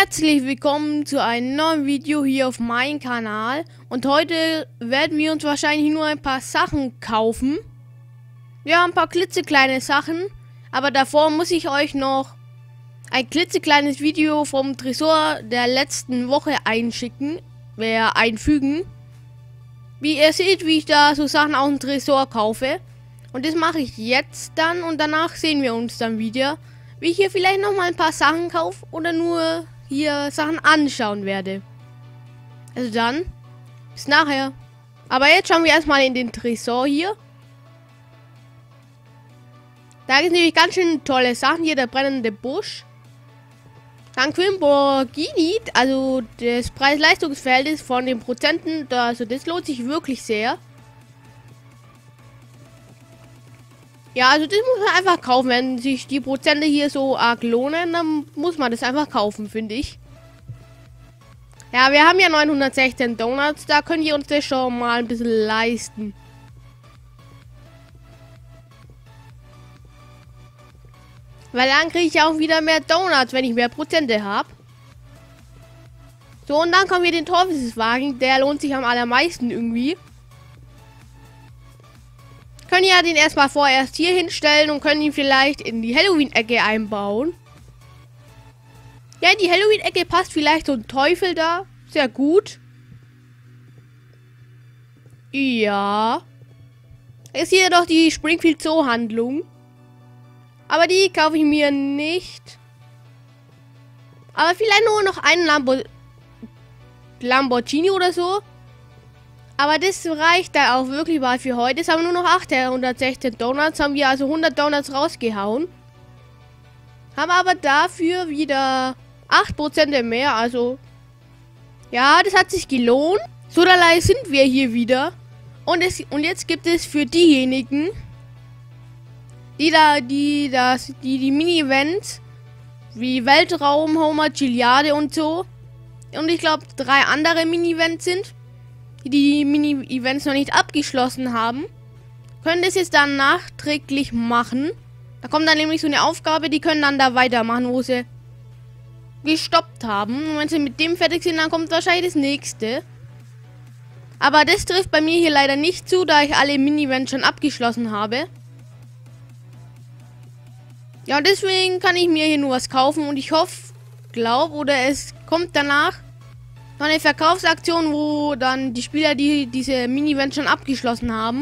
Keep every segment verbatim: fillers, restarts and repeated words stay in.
Herzlich willkommen zu einem neuen Video hier auf meinem Kanal. Und heute werden wir uns wahrscheinlich nur ein paar Sachen kaufen. Ja, ein paar klitzekleine Sachen. Aber davor muss ich euch noch ein klitzekleines Video vom Tresor der letzten Woche einschicken. Äh, einfügen. Wie ihr seht, wie ich da so Sachen aus dem Tresor kaufe. Und das mache ich jetzt dann und danach sehen wir uns dann wieder, wie ich hier vielleicht noch mal ein paar Sachen kaufe oder nur hier Sachen anschauen werde. Also dann, bis nachher. Aber jetzt schauen wir erstmal in den Tresor hier. Da gibt es nämlich ganz schön tolle Sachen. Hier der brennende Busch. Dann Lamborghini, also das Preis-Leistungs-Verhältnis von den Prozenten, da, also das lohnt sich wirklich sehr. Ja, also das muss man einfach kaufen. Wenn sich die Prozente hier so arg lohnen, dann muss man das einfach kaufen, finde ich. Ja, wir haben ja neunhundertsechzehn Donuts, da können wir uns das schon mal ein bisschen leisten. Weil dann kriege ich auch wieder mehr Donuts, wenn ich mehr Prozente habe. So, und dann kommen wir den Teufelswagen, der lohnt sich am allermeisten irgendwie. Können ja den erstmal vorerst hier hinstellen und können ihn vielleicht in die Halloween-Ecke einbauen. Ja, in die Halloween-Ecke passt vielleicht so ein Teufel da. Sehr gut. Ja. Ist hier doch die Springfield Zoo-Handlung. Aber die kaufe ich mir nicht. Aber vielleicht nur noch einen Lambo Lamborghini oder so. Aber das reicht da auch wirklich mal für heute. Jetzt haben wir nur noch achthundertsechzehn Donuts. Haben wir also hundert Donuts rausgehauen. Haben aber dafür wieder acht Prozent mehr. Also, ja, das hat sich gelohnt. So allerlei sind wir hier wieder. Und, es, und jetzt gibt es für diejenigen, die da, die das, die, die Mini-Events wie Weltraum, Homer, Gilliarde und so. Und ich glaube, drei andere Mini-Events sind, die die Mini-Events noch nicht abgeschlossen haben, können das jetzt dann nachträglich machen. Da kommt dann nämlich so eine Aufgabe, die können dann da weitermachen, wo sie gestoppt haben. Und wenn sie mit dem fertig sind, dann kommt wahrscheinlich das nächste. Aber das trifft bei mir hier leider nicht zu, da ich alle Mini-Events schon abgeschlossen habe. Ja, deswegen kann ich mir hier nur was kaufen und ich hoffe, glaube, oder es kommt danach noch eine Verkaufsaktion, wo dann die Spieler, die diese Mini-Events schon abgeschlossen haben,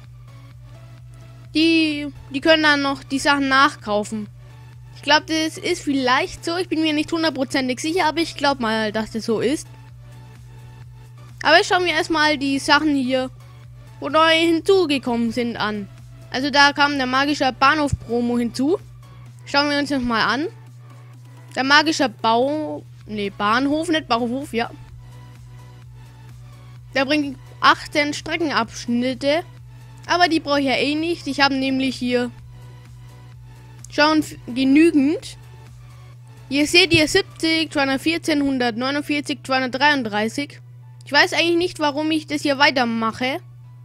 die, die können dann noch die Sachen nachkaufen. Ich glaube, das ist vielleicht so. Ich bin mir nicht hundertprozentig sicher, aber ich glaube mal, dass das so ist. Aber ich schaue mir erstmal die Sachen hier, wo neu hinzugekommen sind, an. Also da kam der magische Bahnhof-Promo hinzu. Schauen wir uns das mal an. Der magische Bau... Ne, Bahnhof, nicht Bauhof, ja. Der bringt achtzehn Streckenabschnitte. Aber die brauche ich ja eh nicht. Ich habe nämlich hier schon genügend. Hier seht ihr siebzig, zweihundertvierzehn, hundertneunundvierzig, zweihundertdreiunddreißig. Ich weiß eigentlich nicht, warum ich das hier weitermache.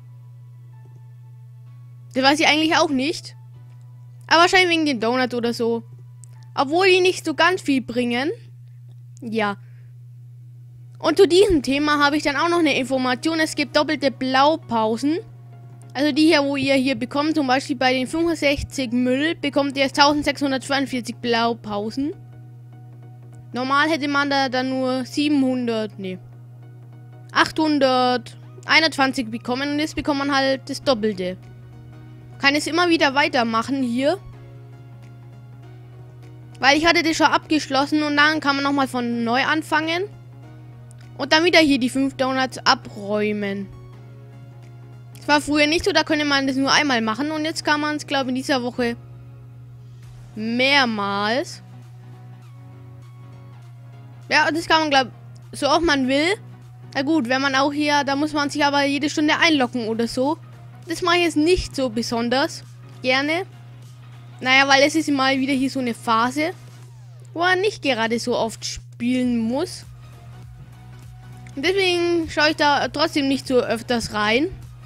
Das weiß ich eigentlich auch nicht. Aber wahrscheinlich wegen den Donuts oder so. Obwohl die nicht so ganz viel bringen. Ja. Und zu diesem Thema habe ich dann auch noch eine Information. Es gibt doppelte Blaupausen. Also die hier, wo ihr hier bekommt. Zum Beispiel bei den fünfundsechzig Müll bekommt ihr eintausendsechshundertzweiundvierzig Blaupausen. Normal hätte man da dann nur siebenhundert, nee, achthunderteinundzwanzig bekommen. Und jetzt bekommt man halt das Doppelte. Kann es immer wieder weitermachen hier. Weil ich hatte das schon abgeschlossen und dann kann man nochmal von neu anfangen. Und dann wieder hier die fünf Donuts abräumen. Das war früher nicht so, da konnte man das nur einmal machen. Und jetzt kann man es, glaube ich, in dieser Woche mehrmals. Ja, das kann man, glaube ich, so oft man will. Na gut, wenn man auch hier, da muss man sich aber jede Stunde einloggen oder so. Das mache ich jetzt nicht so besonders gerne. Naja, weil es ist mal wieder hier so eine Phase, wo man nicht gerade so oft spielen muss. Und deswegen schaue ich da trotzdem nicht so öfters rein.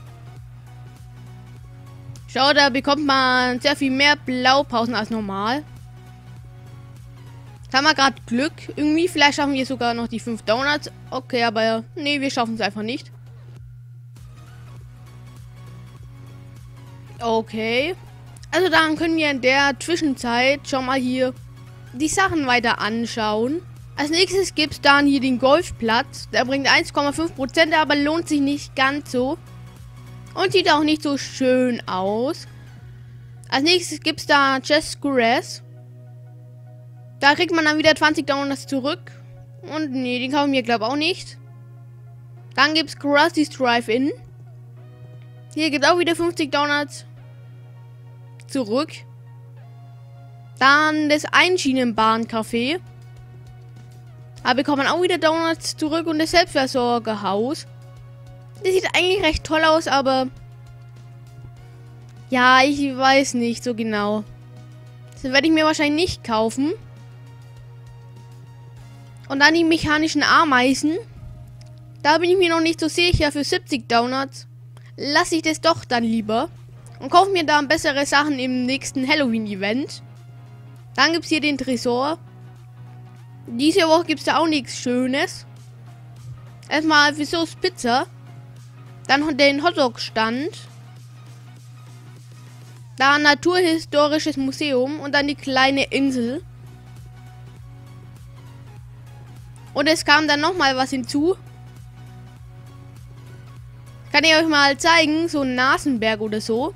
Schau, da bekommt man sehr viel mehr Blaupausen als normal. Jetzt haben wir gerade Glück. Irgendwie, vielleicht schaffen wir sogar noch die fünf Donuts. Okay, aber nee, wir schaffen es einfach nicht. Okay. Also dann können wir in der Zwischenzeit schon mal hier die Sachen weiter anschauen. Als nächstes gibt es dann hier den Golfplatz. Der bringt eins Komma fünf Prozent, aber lohnt sich nicht ganz so. Und sieht auch nicht so schön aus. Als nächstes gibt es da Chess Grass. Da kriegt man dann wieder zwanzig Donuts zurück. Und nee, den kaufen wir glaube ich auch nicht. Dann gibt es Krusty's Drive-In. Hier gibt es auch wieder fünfzig Donuts zurück. Dann das Einschienenbahncafé. Da bekommt man auch wieder Donuts zurück und das Selbstversorgerhaus. Das sieht eigentlich recht toll aus, aber ja, ich weiß nicht so genau. Das werde ich mir wahrscheinlich nicht kaufen. Und dann die mechanischen Ameisen. Da bin ich mir noch nicht so sicher. Für siebzig Donuts lasse ich das doch dann lieber. Und kaufe mir dann bessere Sachen im nächsten Halloween-Event. Dann gibt es hier den Tresor. Diese Woche gibt es da auch nichts Schönes. Erstmal für So's Pizza. Dann den Hotdog-Stand. Dann Naturhistorisches Museum. Und dann die kleine Insel. Und es kam dann nochmal was hinzu. Kann ich euch mal zeigen. So ein Nasenberg oder so.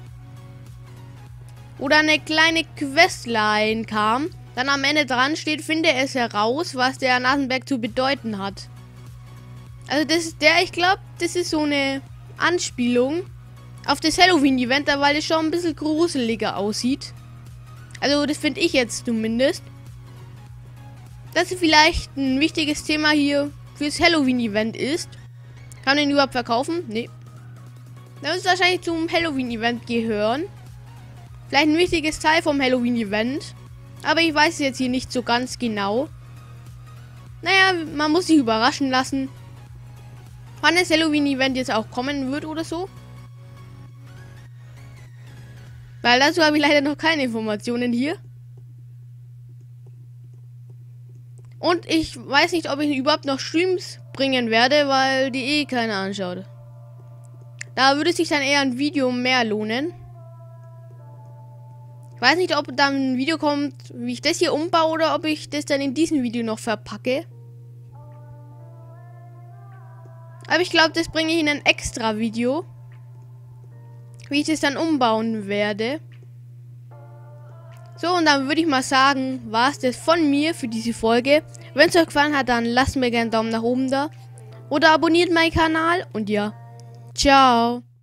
Oder eine kleine Questline kam. Dann am Ende dran steht, finde es heraus, was der Nasenberg zu bedeuten hat. Also das ist der, ich glaube, das ist so eine Anspielung auf das Halloween-Event, weil es schon ein bisschen gruseliger aussieht. Also das finde ich jetzt zumindest. Dass es vielleicht ein wichtiges Thema hier fürs Halloween-Event ist. Kann man den überhaupt verkaufen? Nee. Das muss wahrscheinlich zum Halloween-Event gehören. Vielleicht ein wichtiges Teil vom Halloween-Event. Aber ich weiß es jetzt hier nicht so ganz genau. Naja, man muss sich überraschen lassen. Wann das Halloween-Event jetzt auch kommen wird oder so. Weil dazu habe ich leider noch keine Informationen hier. Und ich weiß nicht, ob ich überhaupt noch Streams bringen werde, weil die eh keiner anschaut. Da würde sich dann eher ein Video mehr lohnen. Ich weiß nicht, ob dann ein Video kommt, wie ich das hier umbaue oder ob ich das dann in diesem Video noch verpacke. Aber ich glaube, das bringe ich in ein extra Video. Wie ich das dann umbauen werde. So, und dann würde ich mal sagen, war es das von mir für diese Folge. Wenn es euch gefallen hat, dann lasst mir gerne einen Daumen nach oben da. Oder abonniert meinen Kanal. Und ja, ciao.